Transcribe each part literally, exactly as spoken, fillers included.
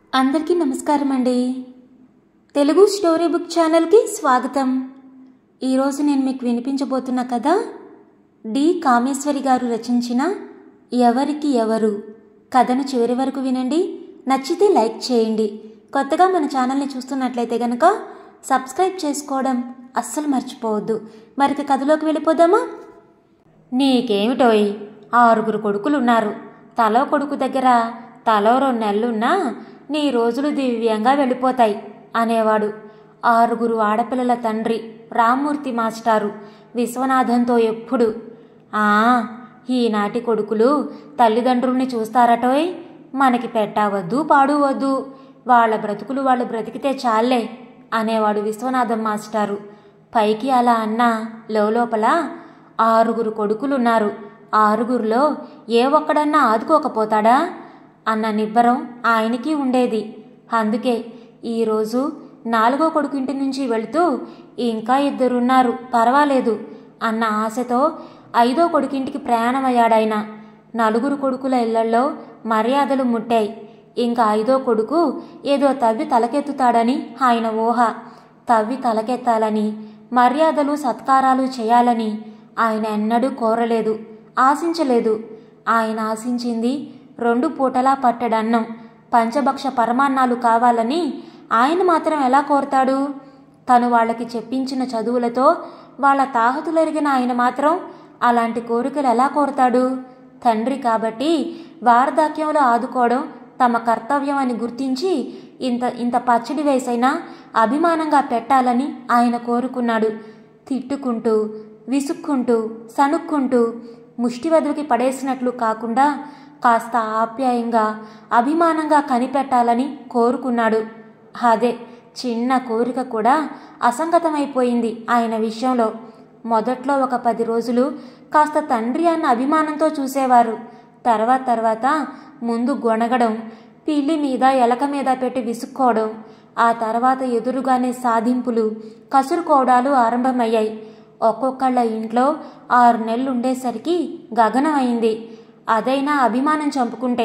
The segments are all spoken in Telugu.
అందరికీ నమస్కారం అండి. తెలుగు స్టోరీ బుక్ ఛానల్కి స్వాగతం. ఈరోజు నేను మీకు వినిపించబోతున్న కథ డి కామేశ్వరి గారు రచించిన ఎవరికి ఎవరు. కథను చివరి వరకు వినండి. నచ్చితే లైక్ చేయండి. కొత్తగా మన ఛానల్ని చూస్తున్నట్లయితే కనుక సబ్స్క్రైబ్ చేసుకోవడం అస్సలు మర్చిపోవద్దు. మరికి కథలోకి వెళ్ళిపోదామా? నీకేమిటోయ్, ఆరుగురు కొడుకులున్నారు. తలో కొడుకు దగ్గర తలో రెండు నెలలున్నా నీ రోజులు దివ్యంగా వెళ్ళిపోతాయి అనేవాడు ఆరుగురు ఆడపిల్లల తండ్రి రామ్మూర్తి మాస్టారు విశ్వనాథంతో ఎప్పుడు. ఆ ఈనాటి కొడుకులు తల్లిదండ్రుల్ని చూస్తారటోయ్, మనకి పెట్టవద్దు పాడువద్దు, వాళ్ళ బ్రతుకులు వాళ్ళు బ్రతికితే చాలే అనేవాడు విశ్వనాథం మాస్టారు. పైకి అలా అన్నా లోపల ఆరుగురు కొడుకులున్నారు, ఆరుగురిలో ఏ ఒక్కడన్నా ఆదుకోకపోతాడా అన్న నిబ్బరం ఆయనకి ఉండేది. అందుకే ఈరోజు నాలుగో కొడుకు ఇంటి నుంచి వెళుతూ ఇంకా ఇద్దరున్నారు పర్వాలేదు అన్న ఆశతో ఐదో కొడుకింటికి ప్రయాణమయ్యాడాయన. నలుగురు కొడుకుల ఇళ్లల్లో మర్యాదలు ముట్టాయి. ఇంకా ఐదో కొడుకు ఏదో తవ్వి తలకెత్తుతాడని ఆయన ఊహ. తవ్వి తలకెత్తాలని, మర్యాదలు సత్కారాలు చేయాలని ఆయన ఎన్నడూ కోరలేదు, ఆశించలేదు. ఆయన ఆశించింది రెండు పూటలా పట్టడన్నం, పంచభక్ష పరమాన్నాలు కావాలని ఆయన మాత్రం ఎలా కోరతాడు? తను వాళ్ళకి చెప్పించిన చదువులతో వాళ్ళ తాహతులెరిగిన ఆయన మాత్రం అలాంటి కోరికలు ఎలా కోరతాడు? తండ్రి కాబట్టి వార్ధక్యంలో ఆదుకోవడం తమ కర్తవ్యం అని గుర్తించి ఇంత ఇంత పచ్చడి వేసైనా అభిమానంగా పెట్టాలని ఆయన కోరుకున్నాడు. తిట్టుకుంటూ, విసుక్కుంటూ, సణుక్కుంటూ, ముష్టివెదవికి పడేసినట్లు కాకుండా కాస్త ఆప్యాయంగా, అభిమానంగా కనిపెట్టాలని కోరుకున్నాడు. అదే చిన్న కోరిక కూడా అసంగతమైపోయింది ఆయన విషయంలో. మొదట్లో ఒక పది రోజులు కాస్త తండ్రి అన్న అభిమానంతో చూసేవారు. తర్వాత తర్వాత ముందు గొణగడం, పిల్లి మీద ఎలక మీద పెట్టి విసుక్కోవడం, ఆ తర్వాత ఎదురుగానే సాధింపులు, కసురుకోవడాలు ఆరంభమయ్యాయి. ఒక్కొక్కళ్ళ ఇంట్లో ఆరు నెలలు ఉండేసరికి గగనం అయింది. అదైనా అభిమానం చంపుకుంటే.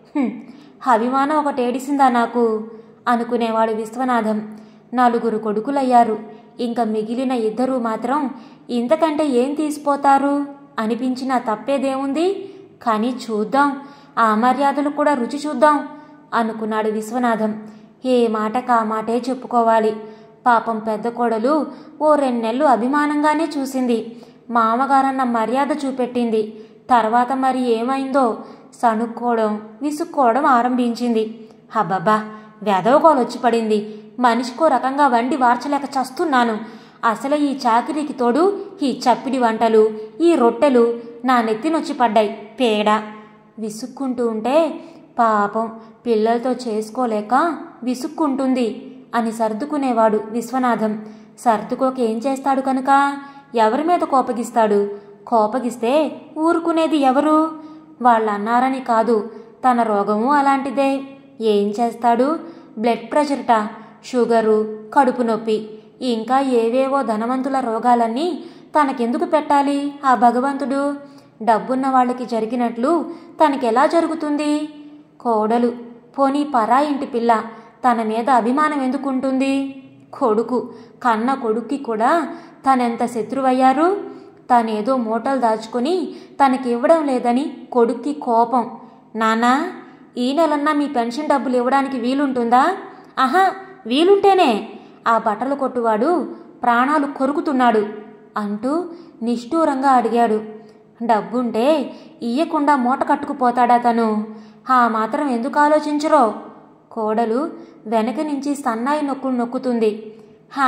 అభిమానం ఒకటేడిసిందా నాకు అనుకునేవాడు విశ్వనాథం. నలుగురు కొడుకులయ్యారు. ఇంకా మిగిలిన ఇద్దరూ మాత్రం ఇంతకంటే ఏం తీసిపోతారు అనిపించినా తప్పేదేముంది, కానీ చూద్దాం, ఆ మర్యాదలు కూడా రుచి చూద్దాం అనుకున్నాడు విశ్వనాథం. ఏ మాటకు ఆ మాటే చెప్పుకోవాలి. పాపం పెద్ద కోడలు ఓ రెండు నెలలు అభిమానంగానే చూసింది, మామగారన్న మర్యాద చూపెట్టింది. తర్వాత మరి ఏమైందో సణుక్కోవడం, విసుక్కోవడం ఆరంభించింది. హబ్బబ్బా, వెదవగోలొచ్చి పడింది. మనిషికో రకంగా వండి వార్చలేక చస్తున్నాను. అసలు ఈ చాకిరీకి తోడు ఈ చప్పిడి వంటలు, ఈ రొట్టెలు నా నెత్తినొచ్చి పడ్డాయి పేడ. విసుక్కుంటూ ఉంటే పాపం పిల్లలతో చేసుకోలేక విసుక్కుంటుంది అని సర్దుకునేవాడు విశ్వనాథం. సర్దుకోక ఏం చేస్తాడు కనుక? ఎవరి మీద కోపగిస్తాడు? కోపగిస్తే ఊరుకునేది ఎవరు? వాళ్ళన్నారని కాదు, తన రోగము అలాంటిదే. ఏం చేస్తాడు? బ్లడ్ ప్రెషర్ట, షుగరు, కడుపు నొప్పి, ఇంకా ఏవేవో ధనవంతుల రోగాలన్నీ తనకెందుకు పెట్టాలి ఆ భగవంతుడు? డబ్బున్న వాళ్ళకి జరిగినట్లు తనకెలా జరుగుతుంది? కోడలు, పోనీ పరా ఇంటి పిల్ల, తన మీద అభిమానం ఎందుకుంటుంది? కొడుకు, కన్న కొడుక్కి కూడా తనెంత శత్రువయ్యారు. తనేదో మూటలు దాచుకొని తనకి ఇవ్వడం లేదని కొడుక్కి కోపం. నానా, ఈ నెలన్నా మీ పెన్షన్ డబ్బులు ఇవ్వడానికి వీలుంటుందా? ఆహా, వీలుంటేనే ఆ బట్టలు కొట్టువాడు ప్రాణాలు కొరుకుతున్నాడు అంటూ నిష్ఠూరంగా అడిగాడు. డబ్బుంటే ఇయ్యకుండా మూట కట్టుకుపోతాడా తను? ఆ మాత్రం ఎందుకు ఆలోచించరో? కోడలు వెనక నుంచి సన్నాయి నొక్కులు నొక్కుతుంది. హా,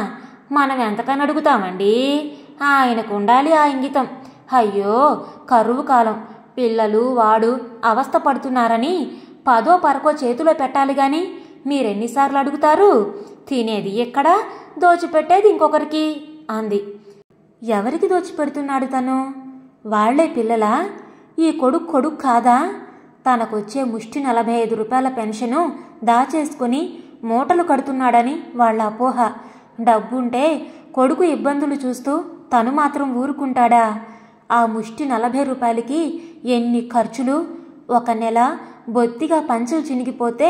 మనం ఎంతకని అడుగుతామండి, ఆయనకు ఉండాలి ఆ ఇంగితం. అయ్యో, కరువు కాలం, పిల్లలు వాడు అవస్థ పడుతున్నారని పదో పరకో చేతిలో పెట్టాలి గాని మీరెన్నిసార్లు అడుగుతారు? తినేది ఎక్కడ, దోచిపెట్టేది ఇంకొకరికి అంది. ఎవరికి దోచిపెడుతున్నాడు తను? వాళ్లే పిల్లలా? ఈ కొడుకు కొడుకు కాదా? తనకొచ్చే ముష్టి నలభై ఐదు రూపాయల పెన్షను దాచేసుకుని మూటలు కడుతున్నాడని వాళ్ళ అపోహ. డబ్బుంటే కొడుకు ఇబ్బందులు చూస్తూ తను మాత్రం ఊరుకుంటాడా? ఆ ముష్టి నలభై రూపాయలకి ఎన్ని ఖర్చులు! ఒక నెల బొత్తిగా పంచెలు చినిగిపోతే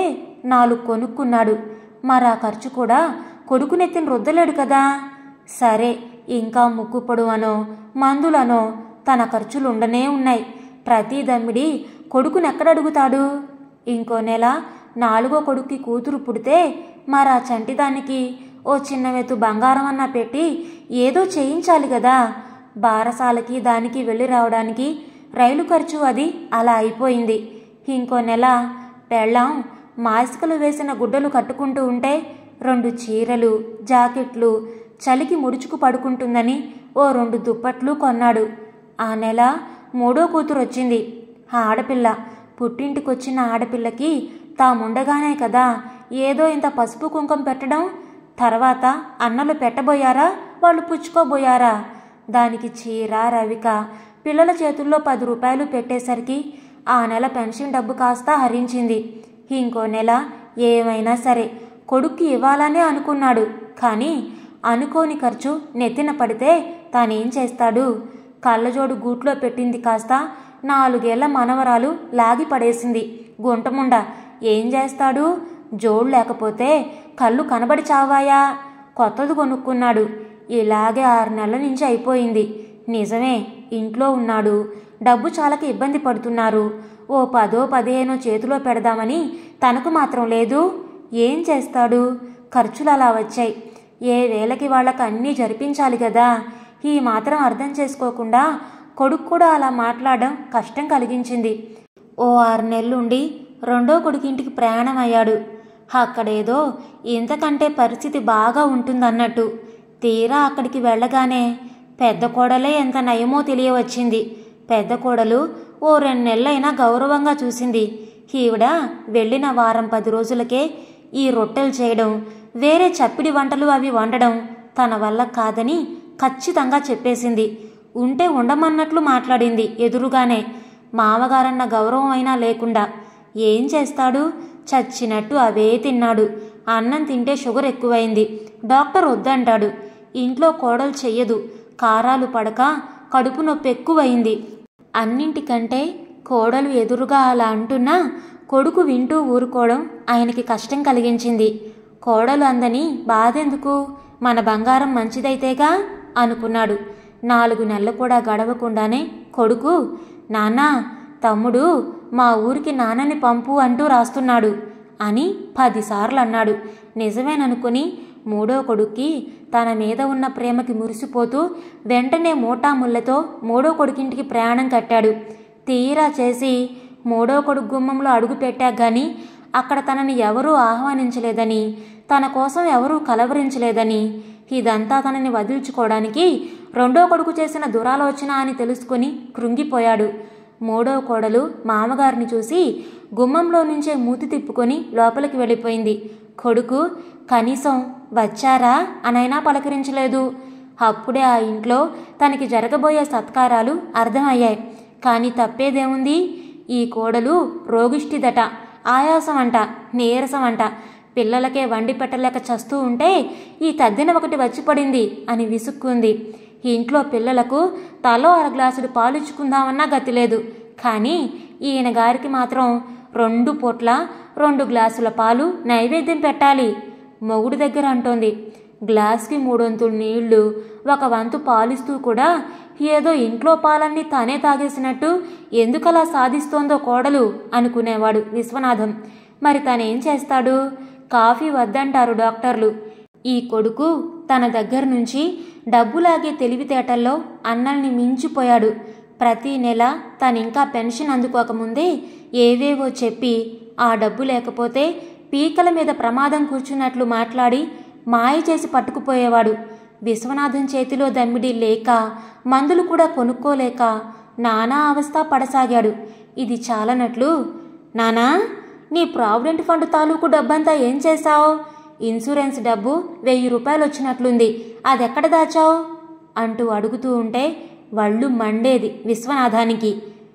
నాలుగు కొనుక్కున్నాడు. మరా ఖర్చు కూడా కొడుకునెత్తిన రుద్దలేడు కదా. సరే, ఇంకా ముక్కు పొడవనో మందులనో తన ఖర్చులుండనే ఉన్నాయి. ప్రతి దమ్మిడి కొడుకునెక్కడడుగుతాడు? ఇంకో నెల నాలుగో కొడుక్కి కూతురు పుడితే మరా చంటిదానికి ఓ చిన్న వెతు బంగారం అన్నా పెట్టి ఏదో చేయించాలి కదా. బారసాలకి దానికి వెళ్ళి రావడానికి రైలు ఖర్చు అది అలా అయిపోయింది. ఇంకో నెల పెళ్ళాం మాసికలు వేసిన గుడ్డలు కట్టుకుంటూ ఉంటే రెండు చీరలు జాకెట్లు చలికి ముడుచుకు పడుకుంటుందని ఓ రెండు దుప్పట్లు కొన్నాడు. ఆ నెల మూడో కూతురు వచ్చింది. ఆ ఆడపిల్ల పుట్టింటికొచ్చిన ఆడపిల్లకి తాముండగానే కదా ఏదో ఇంత పసుపు కుంకం పెట్టడం. తర్వాత అన్నలు పెట్టబోయారా, వాళ్ళు పుచ్చుకోబోయారా? దానికి చీర రవిక పిల్లల చేతుల్లో పది రూపాయలు పెట్టేసరికి ఆ నెల పెన్షన్ డబ్బు కాస్త హరించింది. ఇంకో నెల ఏమైనా సరే కొడుక్కి ఇవ్వాలనే అనుకున్నాడు. కానీ అనుకోని ఖర్చు నెత్తిన పడితే తానేం చేస్తాడు? కళ్ళజోడు గూట్లో పెట్టింది కాస్త నాలుగేళ్ల మనవరాలు లాగి పడేసింది. గుంటముండ ఏం చేస్తాడు? జోడు లేకపోతే కళ్ళు కనబడి చావాయా? కొత్తది కొనుక్కున్నాడు. ఇలాగే ఆరు నెలల నుంచి అయిపోయింది. నిజమే, ఇంట్లో ఉన్నాడు, డబ్బు చాలక ఇబ్బంది పడుతున్నారు. ఓ పదో పదిహేనో చేతిలో పెడదామని తనకు మాత్రం లేదు. ఏం చేస్తాడు? ఖర్చులు అలా వచ్చాయి. ఏ వేళకి వాళ్ళకి అన్నీ జరిపించాలి కదా. ఈ మాత్రం అర్థం చేసుకోకుండా కొడుకు కూడా అలా మాట్లాడడం కష్టం కలిగించింది. ఓ ఆరు నెలలుండి రెండో కొడుకింటికి ప్రయాణం అయ్యాడు. అక్కడేదో ఇంతకంటే పరిస్థితి బాగా ఉంటుందన్నట్టు. తీరా అక్కడికి వెళ్ళగానే పెద్ద కోడలే ఎంత నయమో తెలియవచ్చింది. పెద్ద కోడలు ఓ రెండు నెలలైనా గౌరవంగా చూసింది. ఈవిడ వెళ్ళిన వారం పది రోజులకే ఈ రొట్టెలు చేయడం, వేరే చప్పిడి వంటలు అవి వండడం తన వల్ల కాదని ఖచ్చితంగా చెప్పేసింది. ఉంటే ఉండమన్నట్లు మాట్లాడింది ఎదురుగానే. మామగారన్న గౌరవం అయినా లేకుండా. ఏం చేస్తాడు? చచ్చినట్టు అవే తిన్నాడు. అన్నం తింటే షుగర్ ఎక్కువైంది, డాక్టర్ వద్దంటాడు. ఇంట్లో కోడలు చెయ్యదు, కారాలు పడక కడుపు నొప్పి ఎక్కువైంది. అన్నింటికంటే కోడలు ఎదురుగా అలా అంటున్నా కొడుకు వింటూ ఊరుకోవడం ఆయనకి కష్టం కలిగించింది. కోడలు అందని బాధెందుకు, మన బంగారం మంచిదైతేగా అనుకున్నాడు. నాలుగు నెలలు కూడా గడవకుండానే కొడుకు, నాన్నా తమ్ముడు మా ఊరికి నాన్నని పంపు అంటూ రాస్తున్నాడు అని పదిసార్లు అన్నాడు. నిజమేననుకుని మూడో కొడుక్కి తన మీద ఉన్న ప్రేమకి మురిసిపోతూ వెంటనే మోటాముళ్ళతో మూడో కొడుకింటికి ప్రయాణం కట్టాడు. తీరా చేసి మూడో కొడుకు గుమ్మంలో అడుగు పెట్టాక గాని అక్కడ తనని ఎవరూ ఆహ్వానించలేదని, తన కోసం ఎవరూ కలవరించలేదని, ఇదంతా తనని వదిల్చుకోవడానికి రెండో కొడుకు చేసిన దురాలోచన అని తెలుసుకుని కృంగిపోయాడు. మూడో కోడలు మామగారిని చూసి గుమ్మంలో నుంచే మూతి తిప్పుకొని లోపలికి వెళ్ళిపోయింది. కొడుకు కనీసం వచ్చారా అనైనా పలకరించలేదు. అప్పుడే ఆ ఇంట్లో తనకి జరగబోయే సత్కారాలు అర్థమయ్యాయి. కానీ తప్పేదేముంది? ఈ కోడలు రోగిష్టిదట, ఆయాసం అంట, నీరసం అంట, పిల్లలకే వండి పెట్టలేక చస్తూ ఉంటే ఈ తద్దిన ఒకటి వచ్చి పడింది అని విసుక్కుంది. ఇంట్లో పిల్లలకు తలో అర గ్లాసుడు పాలిచ్చుకుందామన్నా గతిలేదు. కానీ ఈయన గారికి మాత్రం రెండు పూట్ల రెండు గ్లాసుల పాలు నైవేద్యం పెట్టాలి. మొగుడు దగ్గర అంటోంది. గ్లాస్కి మూడొంతులు నీళ్లు, ఒక వంతు పాలిస్తూ కూడా ఏదో ఇంట్లో పాలన్నీ తానే తాగేసినట్టు ఎందుకలా సాధిస్తోందో కోడలు అనుకునేవాడు విశ్వనాథం. మరి తనేం చేస్తాడు? కాఫీ వద్దంటారు డాక్టర్లు. ఈ కొడుకు తన దగ్గర నుంచి డబ్బులాగే తెలివితేటల్లో అన్నల్ని మించిపోయాడు. ప్రతి నెల తనింకా పెన్షన్ అందుకోకముందే ఏవేవో చెప్పి ఆ డబ్బు లేకపోతే పీకల మీద ప్రమాదం కూర్చున్నట్లు మాట్లాడి మాయ చేసి పట్టుకుపోయేవాడు. విశ్వనాథం చేతిలో దమ్మిడి లేక మందులు కూడా కొనుక్కోలేక నానా అవస్థ పడసాగాడు. ఇది చాలనట్లు, నానా నీ ప్రావిడెంట్ ఫండ్ తాలూకు డబ్బంతా ఏం చేశావు? ఇన్సూరెన్స్ డబ్బు వెయ్యి రూపాయలు వచ్చినట్లుంది, అదెక్కడ దాచావు అంటూ అడుగుతూ ఉంటే వళ్ళు మండేది విశ్వనాథానికి.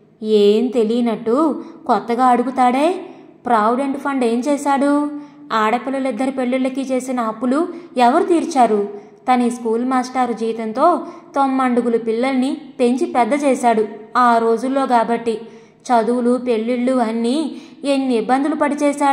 ఏం తెలియనట్టు కొత్తగా అడుగుతాడే. ప్రావిడెంట్ ఫండ్ ఏం చేశాడు? ఆడపిల్లలిద్దరి పెళ్ళిళ్ళకి చేసిన అప్పులు ఎవరు తీర్చారు? తన స్కూల్ మాస్టారు జీతంతో తొమ్మండుగులు పిల్లల్ని పెంచి పెద్ద చేశాడు ఆ రోజుల్లో. కాబట్టి చదువులు పెళ్ళిళ్ళు అన్నీ ఎన్ని ఇబ్బందులు పడి చేశాడో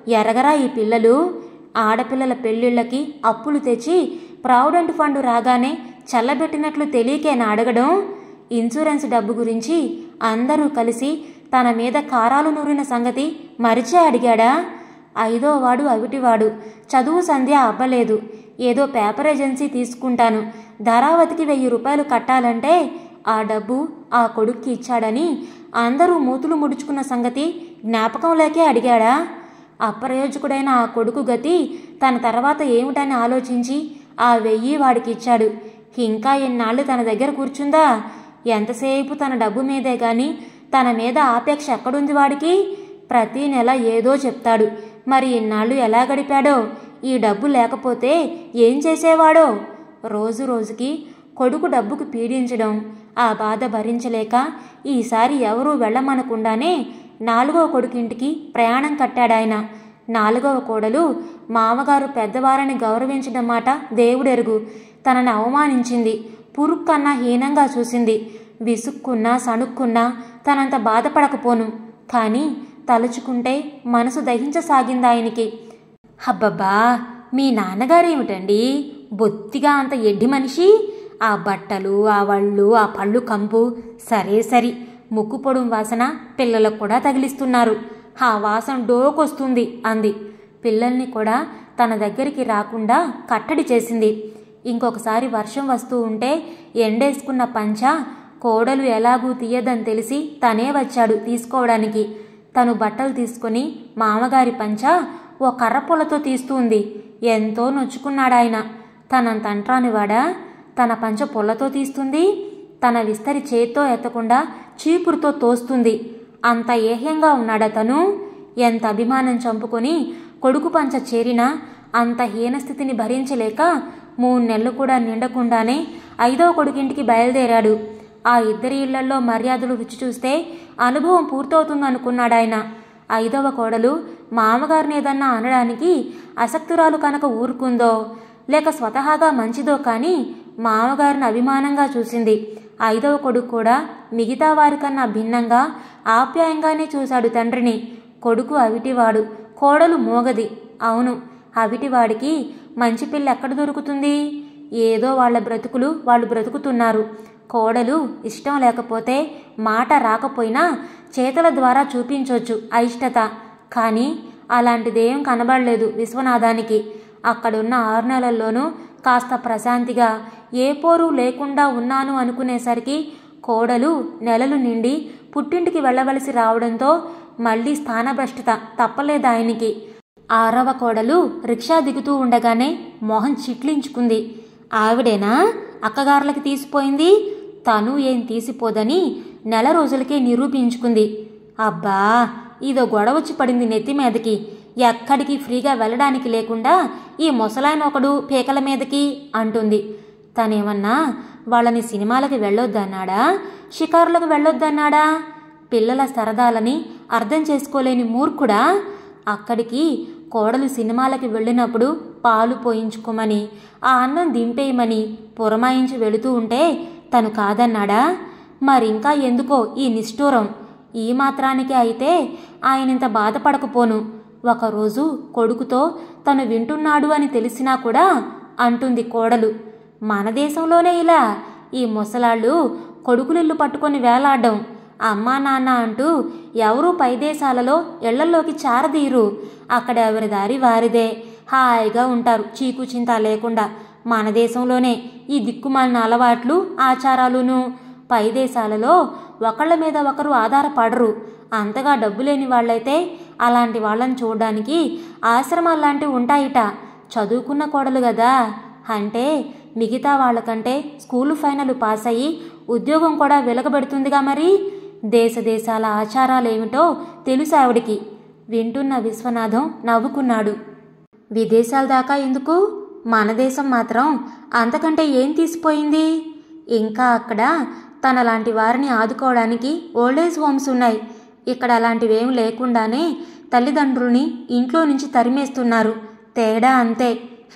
ఎరగరా ఈ పిల్లలు? ఆడపిల్లల పెళ్ళిళ్ళకి అప్పులు తెచ్చి ప్రావిడెంట్ ఫండ్ రాగానే చల్లబెట్టినట్లు తెలియకేనా అడగడం? ఇన్సూరెన్స్ డబ్బు గురించి అందరూ కలిసి తన మీద కారాలు నూరిన సంగతి మరిచే అడిగాడా? ఐదో వాడు అవిటివాడు, చదువు సంధ్య అవ్వలేదు, ఏదో పేపర్ ఏజెన్సీ తీసుకుంటాను, ధరావతికి వెయ్యి రూపాయలు కట్టాలంటే ఆ డబ్బు ఆ కొడుక్కి ఇచ్చాడని అందరూ మూతులు ముడుచుకున్న సంగతి జ్ఞాపకం లేకే అడిగాడా? అప్రయోజకుడైన ఆ కొడుకు గతి తన తర్వాత ఏమిటని ఆలోచించి ఆ వెయ్యి వాడికి ఇచ్చాడు. ఇంకా ఎన్నాళ్ళు తన దగ్గర కూర్చుందా? ఎంతసేపు తన డబ్బు మీదే గాని తన మీద ఆపేక్ష ఎక్కడుంది వాడికి? ప్రతి నెల ఏదో చెప్తాడు. మరి ఇన్నాళ్ళు ఎలా గడిపాడో? ఈ డబ్బు లేకపోతే ఏం చేసేవాడో? రోజు రోజుకి కొడుకు డబ్బుకు పీడించడం, ఆ బాధ భరించలేక ఈసారి ఎవరూ వెళ్ళమనకుండానే నాలుగవ కొడుకింటికి ప్రయాణం కట్టాడాయన. నాలుగవ కోడలు మామగారు పెద్దవారని గౌరవించడం మాట దేవుడెరుగు. తనని అవమానించింది, పురుక్కన్నా హీనంగా చూసింది. విసుక్కున్నా సణుక్కున్నా తనంత బాధపడకపోను, కానీ తలుచుకుంటే మనసు దహించసాగిందాయనికి. అబ్బబ్బా, మీ నాన్నగారేమిటండి బొత్తిగా అంత ఎడ్డి మనిషి? ఆ బట్టలు, ఆ వళ్ళు, ఆ పళ్ళు కంపు సరే సరి, ముక్కు పొడుం వాసన పిల్లలకు కూడా తగిలిస్తున్నారు. ఆ వాసన డోకొస్తుంది అంది. పిల్లల్ని కూడా తన దగ్గరికి రాకుండా కట్టడి చేసింది. ఇంకొకసారి వర్షం వస్తూ ఉంటే ఎండేసుకున్న పంచ కోడలు ఎలాగూ తీయదని తెలిసి తనే వచ్చాడు తీసుకోవడానికి. తను బట్టలు తీసుకుని మామగారి పంచ ఓ కర్రపుల్లతో తీస్తుంది. ఎంతో నొచ్చుకున్నాడాయన. తనంత అంట్రానివాడా? తన పంచ పుల్లతో తీస్తుంది. తన విస్తరి చేత్తో ఎత్తకుండా చీపురుతో తోస్తుంది. అంత ఏహ్యంగా ఉన్నాడతను. ఎంత అభిమానం చంపుకొని కొడుకు పంచ చేరినా అంత హీనస్థితిని భరించలేక మూడు నెలలు కూడా నిండకుండానే ఐదవ కొడుకింటికి బయలుదేరాడు. ఆ ఇద్దరి ఇళ్లల్లో మర్యాదలు రుచి చూస్తే అనుభవం పూర్తవుతుందనుకున్నాడాయన. ఐదవ కోడలు మామగారిని ఏదన్నా అనడానికి అసక్తురాలు కనుక ఊరుకుందో లేక స్వతహాగా మంచిదో కానీ మామగారిని అభిమానంగా చూసింది. ఐదవ కొడుకు కూడా మిగతా వారికన్నా భిన్నంగా ఆప్యాయంగానే చూశాడు తండ్రిని. కొడుకు అవిటివాడు, కోడలు మోగది. అవును, అవిటివాడికి మంచి పిల్ల ఎక్కడ దొరుకుతుంది? ఏదో వాళ్ల బ్రతుకులు వాళ్ళు బ్రతుకుతున్నారు. కోడలు ఇష్టం లేకపోతే మాట రాకపోయినా చేతల ద్వారా చూపించొచ్చు అయిష్టత. కానీ అలాంటిదేం కనబడలేదు విశ్వనాథానికి. అక్కడున్న ఆరు నెలల్లోనూ కాస్త ప్రశాంతిగా ఏ పోరు లేకుండా ఉన్నాను అనుకునేసరికి కోడలు నెలలు నిండి పుట్టింటికి వెళ్ళవలసి రావడంతో మళ్లీ స్థానభ్రష్టత తప్పలేదాయనికి. ఆరవ కోడలు రిక్షా దిగుతూ ఉండగానే మొహం చిట్లించుకుంది. ఆవిడేనా అక్కగారులకి తీసిపోయింది? తను ఏం తీసిపోదని నెల రోజులకే నిరూపించుకుంది. అబ్బా, ఇదో గొడవచ్చి పడింది నెత్తి మీదకి. ఎక్కడికి ఫ్రీగా వెళ్ళడానికి లేకుండా ఈ ముసలాయన ఒకడు పీకల మీదకి అంటుంది. తనేమన్నా వాళ్ళని సినిమాలకి వెళ్ళొద్దన్నాడా, షికారులకు వెళ్ళొద్దన్నాడా? పిల్లల సరదాలని అర్థం చేసుకోలేని మూర్ఖుడా? అక్కడికి కోడలు సినిమాలకి వెళ్ళినప్పుడు పాలు పోయించుకోమని, ఆ అన్నం దింపేయమని పురమాయించి వెళుతూ ఉంటే తను కాదన్నాడా? మరింకా ఎందుకో ఈ నిష్ఠూరం. ఈ మాత్రానికి అయితే ఆయనింత బాధపడకపోను. ఒకరోజు కొడుకుతో తను వింటున్నాడు అని తెలిసినా కూడా అంటుంది కోడలు, మన దేశంలోనే ఇలా ఈ ముసలాళ్ళు కొడుకులిల్లు పట్టుకొని వేలాడడం, అమ్మా నాన్న అంటూ ఎవరూ పై దేశాలలో ఇళ్లల్లోకి చారదీరు. అక్కడ ఎవరి దారి వారిదే, హాయిగా ఉంటారు చీకు చింత లేకుండా. మన దేశంలోనే ఈ దిక్కుమాలిన అలవాట్లు ఆచారాలును. పై దేశాలలో ఒకళ్ళ మీద ఒకరు ఆధారపడరు. అంతగా డబ్బు లేని వాళ్ళైతే అలాంటి వాళ్ళని చూడడానికి ఆశ్రమాల్లాంటివి ఉంటాయిట. చదువుకున్న కోడలు కదా, అంటే మిగతా వాళ్ళకంటే స్కూలు ఫైనల్ పాస్ అయ్యి ఉద్యోగం కూడా వెలగబెడుతుందిగా. మరి దేశ దేశాల ఆచారాలేమిటో తెలుసు ఆవిడికి. వింటున్న విశ్వనాథం నవ్వుకున్నాడు. విదేశాల దాకా ఎందుకు, మన దేశం మాత్రం అంతకంటే ఏం తీసిపోయింది? ఇంకా అక్కడ తనలాంటి వారిని ఆదుకోవడానికి ఓల్డేజ్ హోమ్స్ ఉన్నాయి. ఇక్కడ అలాంటివేం లేకుండానే తల్లిదండ్రుల్ని ఇంట్లో నుంచి తరిమేస్తున్నారు. తేడా అంతే.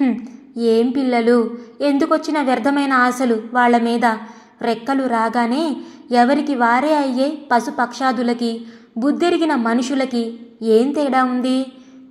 ఏం పిల్లలు, ఎందుకొచ్చిన వ్యర్థమైన ఆశలు వాళ్ల మీద. రెక్కలు రాగానే ఎవరికి వారే అయ్యే పశుపక్షాదులకి, బుద్ధెరిగిన మనుషులకి ఏం తేడా ఉంది?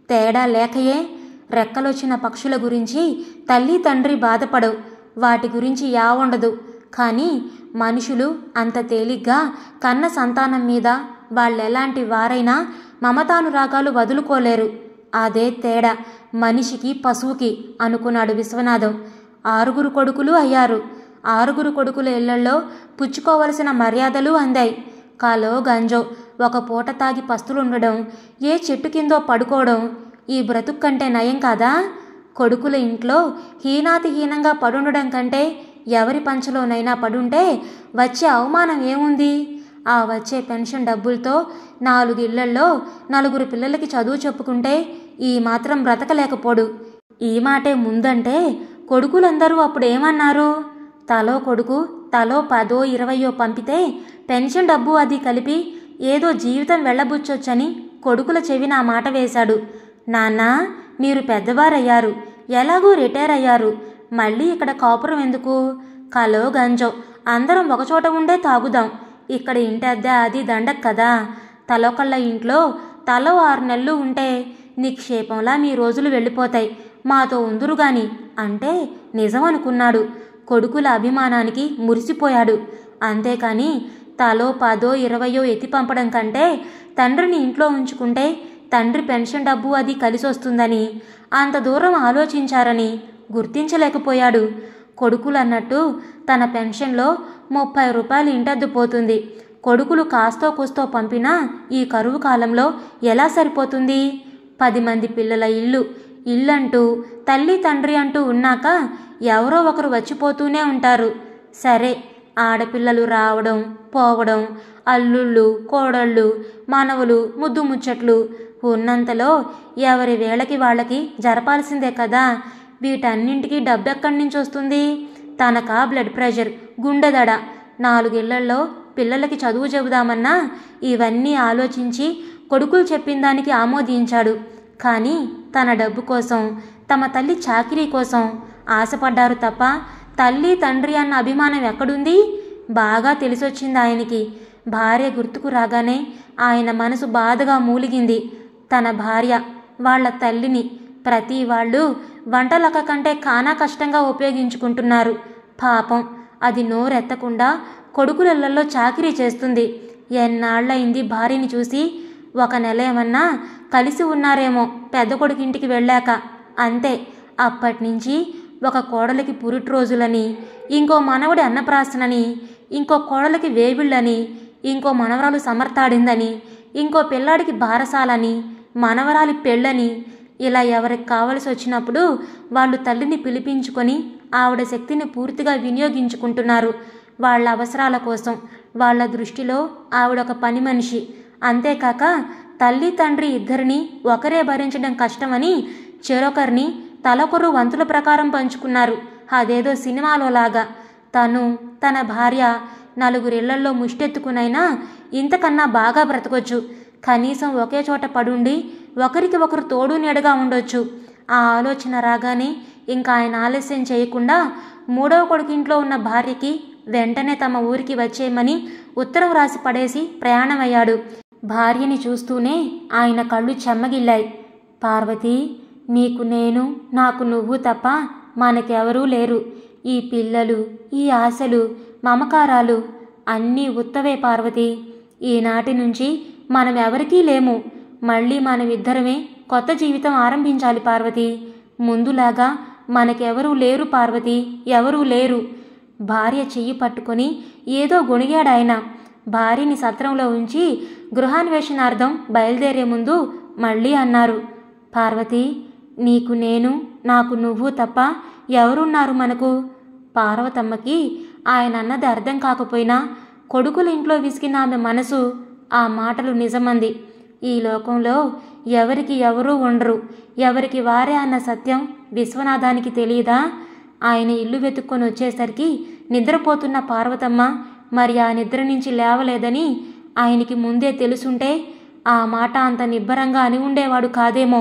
తేడా లేకయే రెక్కలొచ్చిన పక్షుల గురించి తల్లి తండ్రి బాధపడవు, వాటి గురించి యావుండదు. కానీ మనుషులు అంత తేలిగ్గా కన్న సంతానం మీద వాళ్ళెలాంటి వారైనా మమతానురాగాలు వదులుకోలేరు. అదే తేడా మనిషికి పశువుకి అనుకున్నాడు విశ్వనాథం. ఆరుగురు కొడుకులు అయ్యారు. ఆరుగురు కొడుకుల ఇళ్లల్లో పుచ్చుకోవలసిన మర్యాదలు అందాయి. కాలో గంజో ఒక పూట తాగి పస్తులుండడం, ఏ చెట్టు కిందో పడుకోవడం ఈ బ్రతుకు కంటే నయం కాదా? కొడుకుల ఇంట్లో హీనాతిహీనంగా పడుండడం కంటే ఎవరి పంచలోనైనా పడుంటే వచ్చే అవమానం ఏముంది? ఆ వచ్చే పెన్షన్ డబ్బులతో నాలుగిళ్లల్లో నలుగురు పిల్లలకి చదువు చెప్పుకుంటే ఈ మాత్రం బ్రతకలేకపోడు. ఈ మాటే ముందంటే కొడుకులందరూ అప్పుడు ఏమన్నారు? తలో కొడుకు తలో పదో ఇరవయో పంపితే పెన్షన్ డబ్బు అది కలిపి ఏదో జీవితం వెళ్ళబుచ్చొచ్చని కొడుకుల చెవిన ఆ మాట వేశాడు. నాన్న, మీరు పెద్దవారయ్యారు, ఎలాగూ రిటైర్ అయ్యారు, మళ్ళీ ఇక్కడ కాపురం ఎందుకు? కలో గంజో అందరం ఒకచోట ఉండే తాగుదాం. ఇక్కడ ఇంటద్దె అది దండక్ కదా. తలొకళ్ళ ఇంట్లో తలో ఆరు నెలలు ఉంటే నిక్షేపంలా మీ రోజులు వెళ్ళిపోతాయి, మాతో ఉందురుగాని అంటే నిజమనుకున్నాడు. కొడుకుల అభిమానానికి మురిసిపోయాడు. అంతేకాని తలో పదో ఇరవయో ఎత్తి పంపడం కంటే తండ్రిని ఇంట్లో ఉంచుకుంటే తండ్రి పెన్షన్ డబ్బు అది కలిసొస్తుందని అంత దూరం ఆలోచించారని గుర్తించలేకపోయాడు. కొడుకులు అన్నట్టు తన పెన్షన్లో ముప్పై రూపాయలు ఇంటద్దు పోతుంది. కొడుకులు కాస్తో కూస్తో పంపినా ఈ కరువు కాలంలో ఎలా సరిపోతుంది? పది మంది పిల్లల ఇల్లు ఇల్లంటూ తల్లి తండ్రి అంటూ ఉన్నాక ఎవరో ఒకరు వచ్చిపోతూనే ఉంటారు. సరే, ఆడపిల్లలు రావడం పోవడం, అల్లుళ్ళు కోడళ్ళు మనవలు ముద్దు ముచ్చట్లు ఉన్నంతలో ఎవరి వేళకి వాళ్ళకి జరపాల్సిందే కదా. వీటన్నింటికి డబ్బెక్కడి నుంచి వస్తుంది? తనకా బ్లడ్ ప్రెషర్, గుండెదడ, నాలుగేళ్లలో పిల్లలకి చదువు చెబుదామన్నా ఇవన్నీ ఆలోచించి కొడుకులు చెప్పిన దానికి ఆమోదించాడు. కానీ తన డబ్బు కోసం, తమ తల్లి చాకిరీ కోసం ఆశపడ్డారు తప్ప తల్లి తండ్రి అన్న అభిమానం ఎక్కడుంది? బాగా తెలిసొచ్చింది ఆయనకి. భార్య గుర్తుకు రాగానే ఆయన మనసు బాధగా మూలిగింది. తన భార్య వాళ్ళ తల్లిని ప్రతి వాళ్ళు వంటలక్క కంటే కానా కష్టంగా ఉపయోగించుకుంటున్నారు. పాపం అది నోరెత్తకుండా కొడుకులల్లో చాకిరీ చేస్తుంది. ఎన్నాళ్ళయింది భార్యని చూసి? ఒక నెల ఏమన్నా కలిసి ఉన్నారేమో పెద్ద కొడుకింటికి వెళ్ళాక, అంతే. అప్పటినుంచి ఒక కోడలికి పురిటి రోజులని, ఇంకో మనవడి అన్నప్రాసనని, ఇంకో కోడలికి వేవిళ్ళని, ఇంకో మనవరాలు సమర్థాడిందని, ఇంకో పిల్లాడికి బారసాలని, మనవరాలి పెళ్ళని, ఇలా ఎవరికి కావలసి వచ్చినప్పుడు వాళ్ళు తల్లిని పిలిపించుకొని ఆవిడ శక్తిని పూర్తిగా వినియోగించుకుంటున్నారు వాళ్ళ అవసరాల కోసం. వాళ్ళ దృష్టిలో ఆవిడొక పని మనిషి. అంతేకాక తల్లి తండ్రి ఇద్దరిని ఒకరే భరించడం కష్టమని చెరొకరిని తలకొరు వంతుల ప్రకారం పంచుకున్నారు. అదేదో సినిమాలో లాగా. తను తన భార్య నలుగురిళ్లల్లో ముష్టెత్తుకునైనా ఇంతకన్నా బాగా బ్రతకొచ్చు. కనీసం ఒకే చోట పడుండి ఒకరికి ఒకరు తోడు నీడగా ఉండొచ్చు. ఆ ఆలోచన రాగానే ఇంకా ఆయన ఆలస్యం చేయకుండా మూడవ కొడుకింట్లో ఉన్న భార్యకి వెంటనే తమ ఊరికి వచ్చేయమని ఉత్తరం రాసి పడేసి ప్రయాణమయ్యాడు. భార్యని చూస్తూనే ఆయన కళ్ళు చెమ్మగిల్లాయి. పార్వతి, నీకు నేను, నాకు నువ్వు తప్ప మనకెవరూ లేరు. ఈ పిల్లలు, ఈ ఆశలు, మమకారాలు అన్నీ ఉత్తవే పార్వతి. ఈనాటి నుంచి మనం ఎవరికీ లేము. మళ్ళీ మనమిద్దరమే కొత్త జీవితం ఆరంభించాలి పార్వతి. ముందులాగా మనకెవరూ లేరు పార్వతి, ఎవరూ లేరు. భార్య చెయ్యి పట్టుకొని ఏదో గొణిగాడాయన. భార్యని సత్రంలో ఉంచి గృహాన్వేషణార్థం బయలుదేరే ముందు మళ్ళీ అన్నారు, పార్వతి, నీకు నేను, నాకు నువ్వు తప్ప ఎవరున్నారు మనకు? పార్వతమ్మకి ఆయన అన్నది అర్థం కాకపోయినా కొడుకుల ఇంట్లో విసిగిన ఆమె మనసు ఆ మాటలు నిజమంది. ఈ లోకంలో ఎవరికి ఎవరూ ఉండరు, ఎవరికి వారే అన్న సత్యం విశ్వనాథానికి తెలియదా? ఆయన ఇల్లు వెతుక్కొని వచ్చేసరికి నిద్రపోతున్న పార్వతమ్మ మరి ఆ నిద్ర నుంచి లేవలేదని ఆయనకి ముందే తెలుసుంటే ఆ మాట అంత నిబ్బరంగా అని ఉండేవాడు కాదేమో.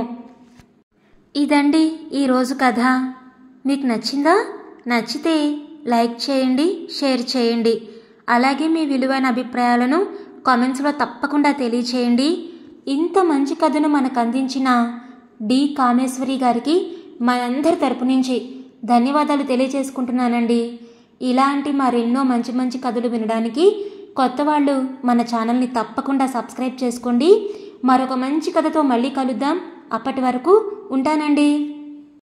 ఇదండి ఈరోజు కథ. మీకు నచ్చిందా? నచ్చితే లైక్ చేయండి, షేర్ చేయండి. అలాగే మీ విలువైన అభిప్రాయాలను కామెంట్స్లో తప్పకుండా తెలియచేయండి. ఇంత మంచి కథను మనకు అందించిన డి కామేశ్వరి గారికి మనందరి తరపు నుంచి ధన్యవాదాలు తెలియజేసుకుంటున్నానండి. ఇలాంటి మరెన్నో మంచి మంచి కథలు వినడానికి కొత్త వాళ్ళు మన ఛానల్ని తప్పకుండా సబ్స్క్రైబ్ చేసుకోండి. మరొక మంచి కథతో మళ్ళీ కలుద్దాం. అప్పటి వరకు ఉంటానండి.